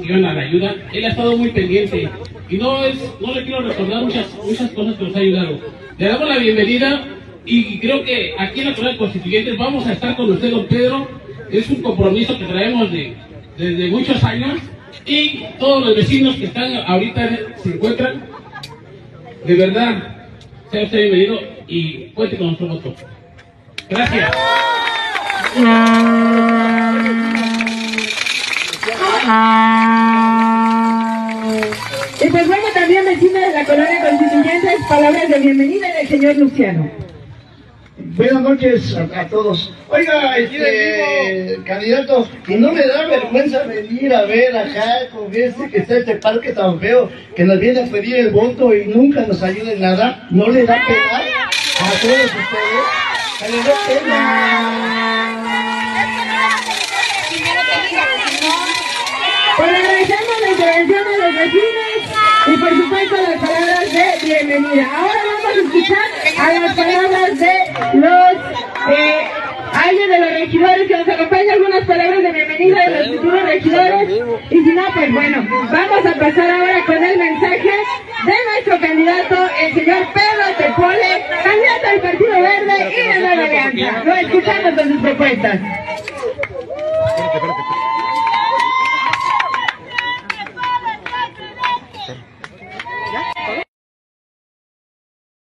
iban a la ayuda, él ha estado muy pendiente y no le quiero recordar muchas cosas que nos ha ayudado. Le damos la bienvenida y creo que aquí en la Comunidad Constituyente vamos a estar con usted, don Pedro. Es un compromiso que traemos desde muchos años y todos los vecinos que están ahorita se encuentran. De verdad, sea usted bienvenido y cuente con nuestro voto. Gracias. Y pues bueno, también vecinos de la Colonia Constituyente, palabras de bienvenida del señor Luciano. Buenas noches a todos. Oiga, candidato, ¿y no le da vergüenza venir a ver acá con que está este parque tan feo, que nos viene a pedir el voto y nunca nos ayuda en nada? ¿No le da pena a todos ustedes? ¿Le da pena? Pues agradecemos la intervención de los vecinos y por supuesto las palabras de bienvenida. Ahora vamos a escuchar a las palabras de alguien de los regidores que nos acompaña, algunas palabras de bienvenida de los futuros regidores. Y si no, pues bueno, vamos a pasar ahora con el mensaje de nuestro candidato, el señor Pedro Tepole, candidato del Partido Verde y de Nueva Alianza. Lo escuchamos con sus propuestas.